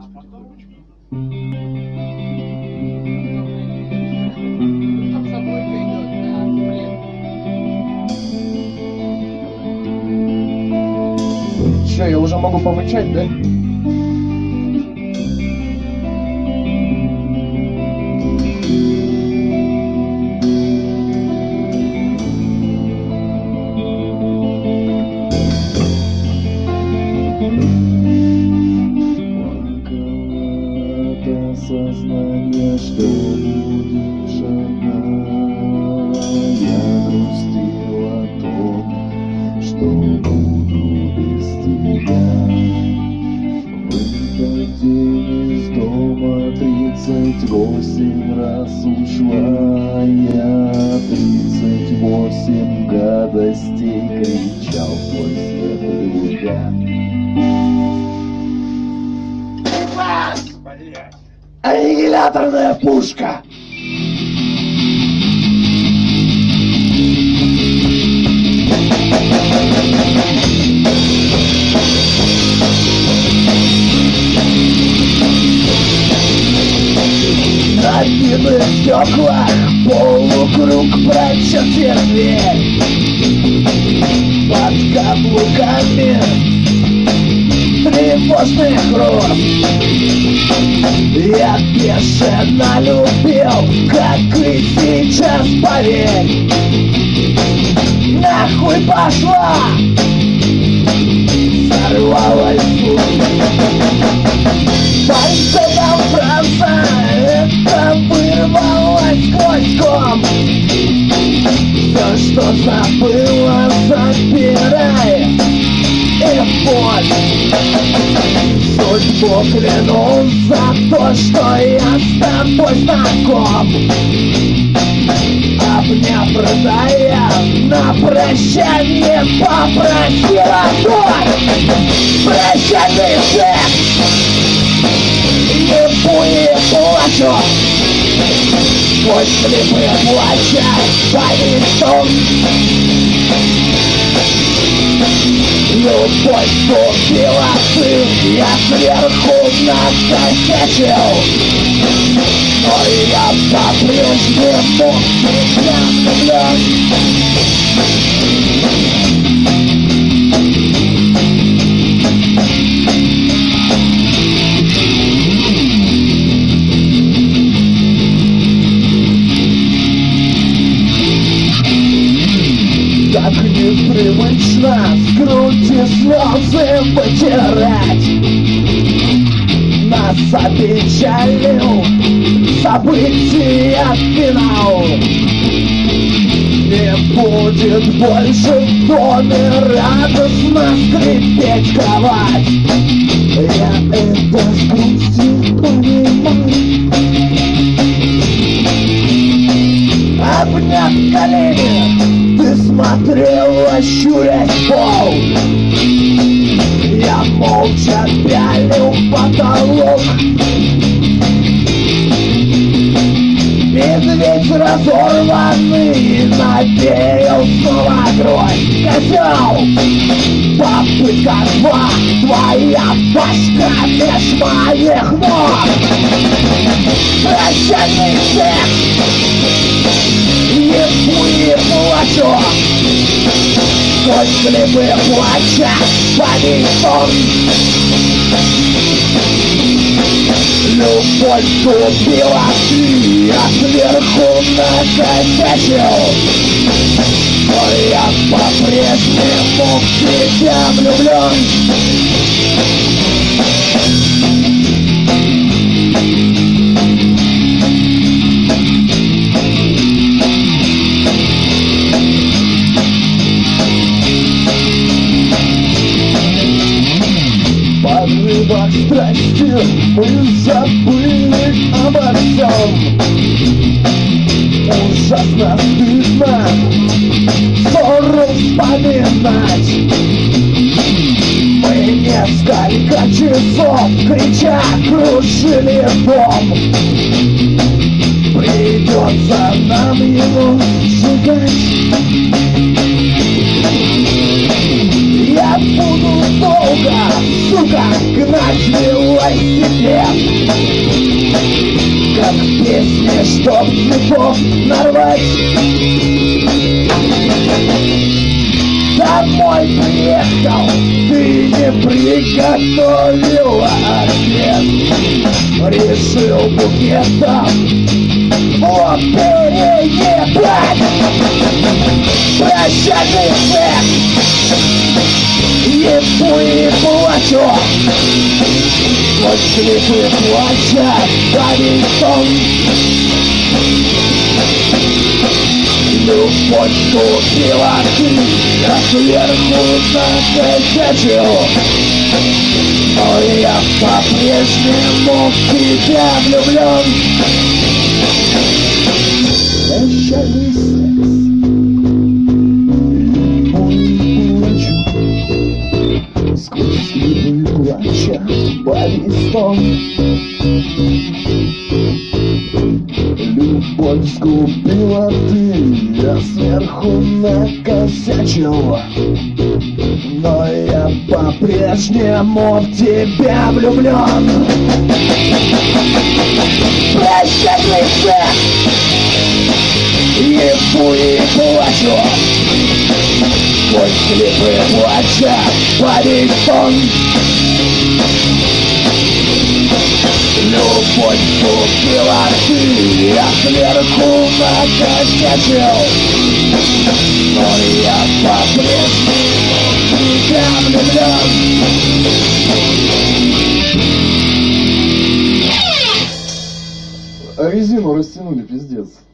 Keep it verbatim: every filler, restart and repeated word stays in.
Че, я уже могу помычать, да? Сознание, что будешь одна. Я грустил о том, что буду без тебя. В этот день из дома тридцать восемь раз ушла я. Тридцать восемь гадостей кричал твой свет любя. Аннигиляторная пушка! На битых стеклах полукруг прочертил дверь. Под каблуками тревожных роз. Я бешено любил, как и сейчас, поверь. Нахуй пошла! Сорвалась путь. Пальцем фраза, это вырвалось сквозь. Все, что забыла, забирай. И боль. Судьбу клянусь за то, что я с тобой знаком. Обняв продая, на прощание попросила боль. Прощальный секс, ебу и плачу. Сквозь слепы плача, повисом. Любовь ступила сын, я сверху накосячил. Но я по-прежнему тебя влюблен. Так непривычно с груди слезы вытирать. Нас опечалил события финал. Не будет больше в доме радостно скрипеть кровать. Я это с грустью понимаю. Обняв колени, ты смотрела, щурясь в пол. Я молча пялил потолок. Медведь разорванный надеял снова кровь. Козел, попытка два, твоя башка меж моих ног. Прощальный секс, ебу и плачу. Сквозь слепы плача, повисом. Любовь ступила ты, я сверху накосячил. Но я по-прежнему в тебя влюблен. В порывах страсти мы забыли обо всем. Ужасно стыдно ссору вспоминать. Мы несколько часов крича крушили дом. Придется нам его сжигать. Я буду долго, сука, гнать велосипед, как песни, чтоб цветов нарвать. Домой приехал, ты не приготовила обед, решил букетом вот переебать. Прощальный секс, ебу и плачу, сквозь клипы плача баритон. Любовь купила ты, а сверху накосячил, но я по-прежнему в тебя влюблен. Прощальный секс, ебу и плачу, сквозь клипы плача баритон. Любовь скупила ты, я сверху накосячил, но я по-прежнему в тебя влюблен. Прощальный секс, ебу и плачу, сквозь клипы плача баритон. Любовь купила ты, я сверху накосячил, но я по-прежнему в тебя влюблен. А резину растянули, пиздец.